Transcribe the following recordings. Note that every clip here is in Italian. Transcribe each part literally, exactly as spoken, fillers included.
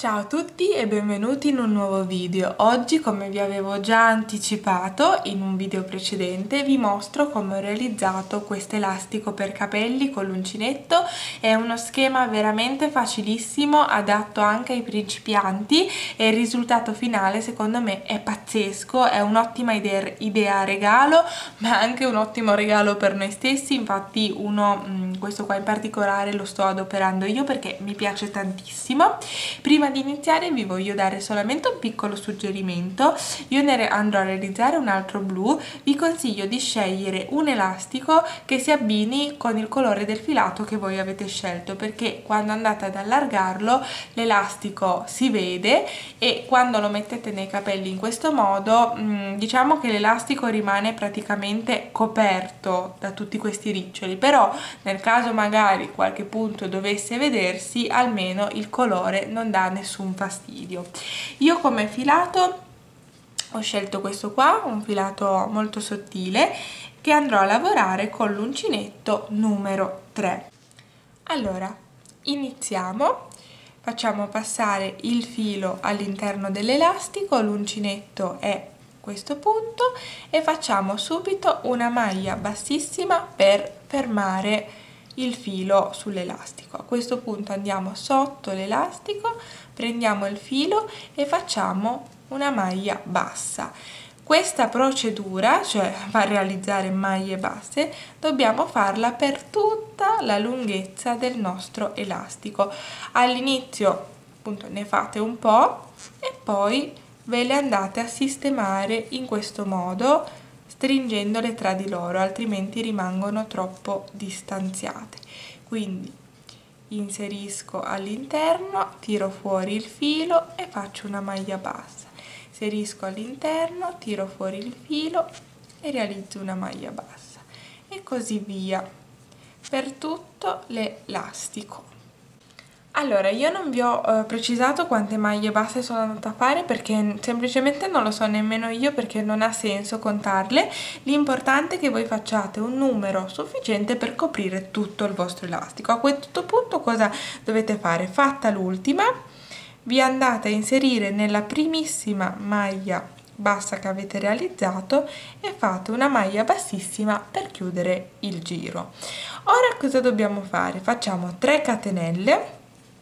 Ciao a tutti e benvenuti in un nuovo video. Oggi, come vi avevo già anticipato in un video precedente, vi mostro come ho realizzato questo elastico per capelli con l'uncinetto. È uno schema veramente facilissimo, adatto anche ai principianti e il risultato finale secondo me è pazzesco, è un'ottima idea, idea regalo, ma anche un ottimo regalo per noi stessi. Infatti uno, questo qua in particolare, lo sto adoperando io perché mi piace tantissimo. Prima di iniziare vi voglio dare solamente un piccolo suggerimento. Io ne andrò a realizzare un altro blu. Vi consiglio di scegliere un elastico che si abbini con il colore del filato che voi avete scelto, perché quando andate ad allargarlo l'elastico si vede e quando lo mettete nei capelli in questo modo diciamo che l'elastico rimane praticamente coperto da tutti questi riccioli, però nel caso magari qualche punto dovesse vedersi, almeno il colore non dà nessun fastidio. Io come filato ho scelto questo qua, un filato molto sottile che andrò a lavorare con l'uncinetto numero tre. Allora iniziamo, facciamo passare il filo all'interno dell'elastico, l'uncinetto è questo punto e facciamo subito una maglia bassissima per fermare il filo sull'elastico. A questo punto andiamo sotto l'elastico, prendiamo il filo e facciamo una maglia bassa. Questa procedura, cioè far realizzare maglie basse, dobbiamo farla per tutta la lunghezza del nostro elastico. All'inizio appunto ne fate un po' e poi ve le andate a sistemare in questo modo, stringendole tra di loro, altrimenti rimangono troppo distanziate. Quindi inserisco all'interno, tiro fuori il filo e faccio una maglia bassa. Inserisco all'interno, tiro fuori il filo e realizzo una maglia bassa e così via per tutto l'elastico. Allora, io non vi ho eh, precisato quante maglie basse sono andata a fare perché semplicemente non lo so nemmeno io, perché non ha senso contarle. L'importante è che voi facciate un numero sufficiente per coprire tutto il vostro elastico. A questo punto cosa dovete fare? Fatta l'ultima, vi andate a inserire nella primissima maglia bassa che avete realizzato e fate una maglia bassissima per chiudere il giro. Ora cosa dobbiamo fare? Facciamo tre catenelle,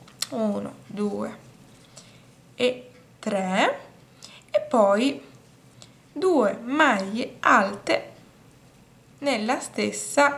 uno, due e tre, e poi due maglie alte nella stessa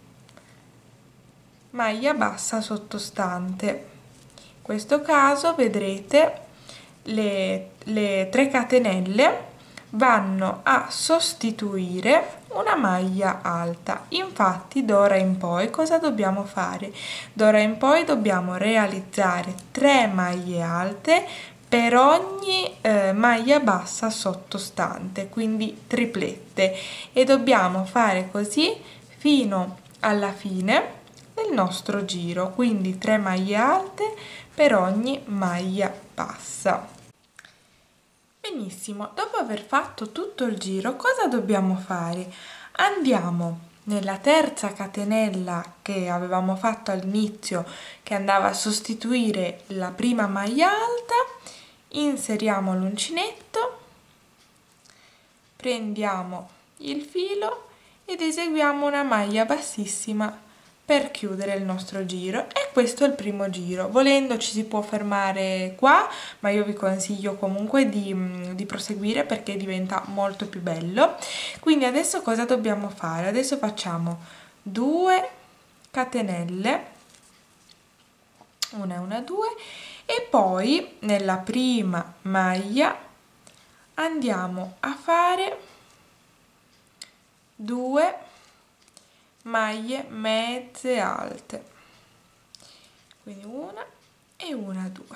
maglia bassa sottostante. In questo caso vedrete le, le tre catenelle vanno a sostituire una maglia alta. Infatti d'ora in poi cosa dobbiamo fare? D'ora in poi dobbiamo realizzare tre maglie alte per ogni eh, maglia bassa sottostante, quindi triplette, e dobbiamo fare così fino alla fine del nostro giro, quindi tre maglie alte per ogni maglia bassa. Benissimo, dopo aver fatto tutto il giro cosa dobbiamo fare? Andiamo nella terza catenella che avevamo fatto all'inizio, che andava a sostituire la prima maglia alta, inseriamo l'uncinetto, prendiamo il filo ed eseguiamo una maglia bassissima per chiudere il nostro giro. E questo è il primo giro. Volendo ci si può fermare qua, ma io vi consiglio comunque di, di proseguire perché diventa molto più bello. Quindi adesso cosa dobbiamo fare? Adesso facciamo due catenelle, una, una, due, e poi nella prima maglia andiamo a fare due maglie mezze alte, quindi una e una, due.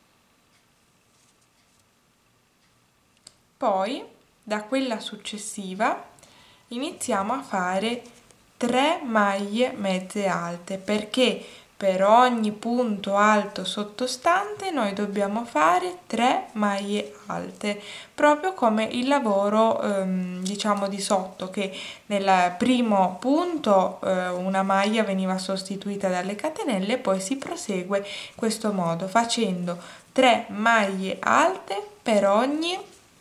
Poi da quella successiva iniziamo a fare tre maglie mezze alte, perché per ogni punto alto sottostante noi dobbiamo fare tre maglie alte, proprio come il lavoro ehm, diciamo di sotto, che nel primo punto eh, una maglia veniva sostituita dalle catenelle, e poi si prosegue in questo modo facendo tre maglie alte per ogni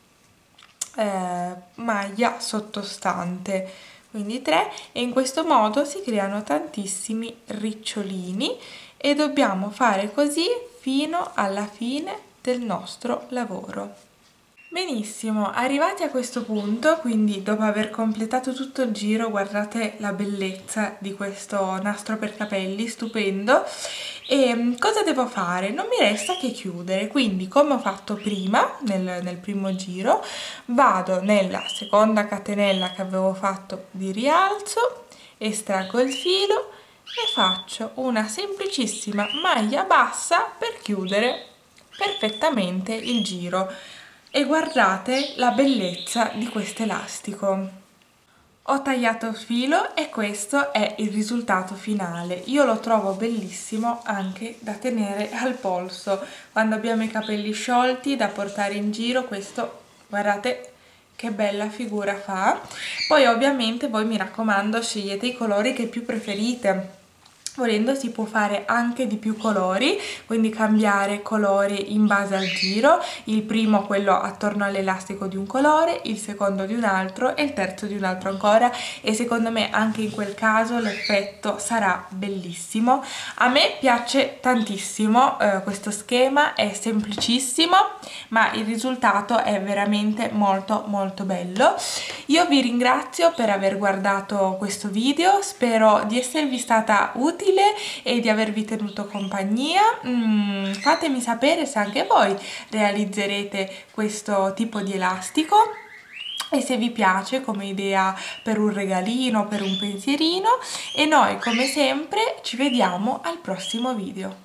eh, maglia sottostante, quindi tre, e in questo modo si creano tantissimi ricciolini e dobbiamo fare così fino alla fine del nostro lavoro. Benissimo, arrivati a questo punto, quindi dopo aver completato tutto il giro, guardate la bellezza di questo nastro per capelli, stupendo. E cosa devo fare? Non mi resta che chiudere, quindi come ho fatto prima, nel, nel primo giro, vado nella seconda catenella che avevo fatto di rialzo, estraggo il filo e faccio una semplicissima maglia bassa per chiudere perfettamente il giro. E guardate la bellezza di questo elastico. Ho tagliato il filo e questo è il risultato finale. Io lo trovo bellissimo anche da tenere al polso quando abbiamo i capelli sciolti, da portare in giro. Questo, guardate che bella figura fa. Poi ovviamente voi, mi raccomando, scegliete i colori che più preferite. Volendo si può fare anche di più colori, quindi cambiare colori in base al giro, il primo quello attorno all'elastico di un colore, il secondo di un altro e il terzo di un altro ancora, e secondo me anche in quel caso l'effetto sarà bellissimo. A me piace tantissimo eh, questo schema, è semplicissimo ma il risultato è veramente molto molto bello. Io vi ringrazio per aver guardato questo video, spero di esservi stata utile e di avervi tenuto compagnia. Mm, fatemi sapere se anche voi realizzerete questo tipo di elastico e se vi piace come idea per un regalino, per un pensierino, e noi come sempre ci vediamo al prossimo video.